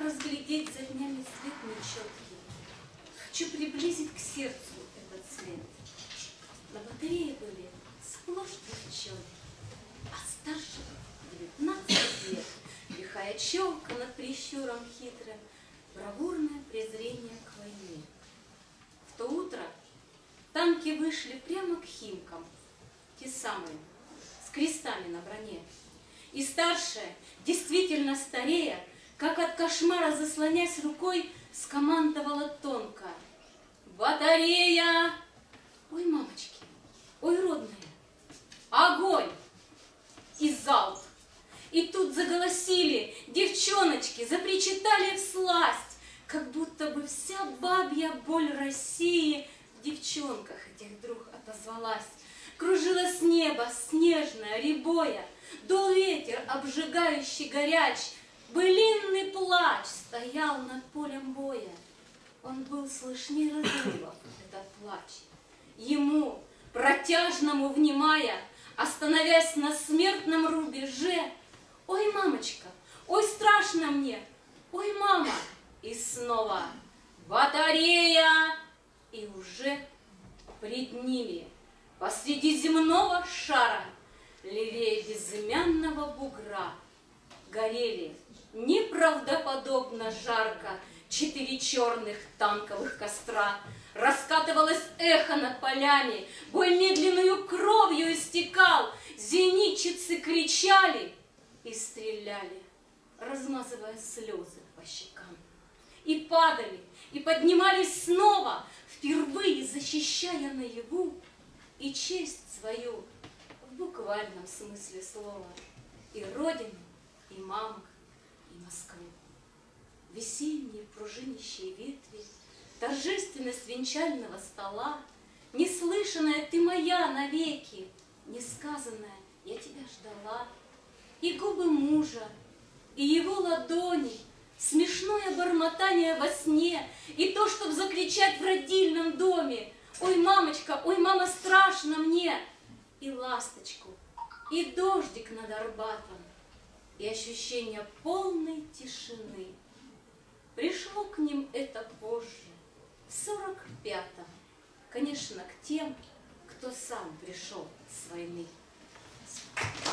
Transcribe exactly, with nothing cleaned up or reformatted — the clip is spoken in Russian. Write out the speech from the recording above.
разглядеть за днями свет нечеткий. Хочу приблизить к сердцу этот цвет. На батарее были сплошь девчонки, а старше девятнадцать лет. Лихая челка над прищуром хитрым, бравурное презрение к войне. В то утро танки вышли прямо к Химкам, те самые, с крестами на броне. И старшая, действительно старея, как от кошмара заслонясь рукой, скомандовала тонко: «Батарея!» Ой, мамочки, ой, родная, огонь! И залп. И тут заголосили девчоночки, запричитали всласть, как будто бы вся бабья боль России в девчонках этих вдруг отозвалась. Кружилось небо снежное, рябое, дул ветер, обжигающий горяч, былинный плач стоял над полем боя. Он был слышней разрывов, этот плач. Ему, протяжному внимая, остановясь на смертном рубеже: «Ой, мамочка, ой, страшно мне, ой, мама!» И снова «Батарея!» И уже пред ними, посреди земного шара, левее безымянного бугра, горели неправдоподобно жарко четыре черных танковых костра. Раскатывалось эхо над полями, бой медленную кровью истекал, зенитчицы кричали и стреляли, размазывая слезы по щекам. И падали, и поднимались снова, впервые защищая наяву и честь свою в буквальном смысле слова, и родину, и маму, и Москву. Весенние пружинищие ветви, торжественность венчального стола, неслышанная ты моя навеки, несказанная я тебя ждала, и губы мужа, и его ладони, смешное бормотание во сне, и то, чтоб закричать в родильном доме: «Ой, мамочка, ой, мама, страшно мне!» И ласточку, и дождик над Арбатом, и ощущение полной тишины. Пришло к ним это позже, в сорок пятом, конечно, к тем, кто сам пришел с войны.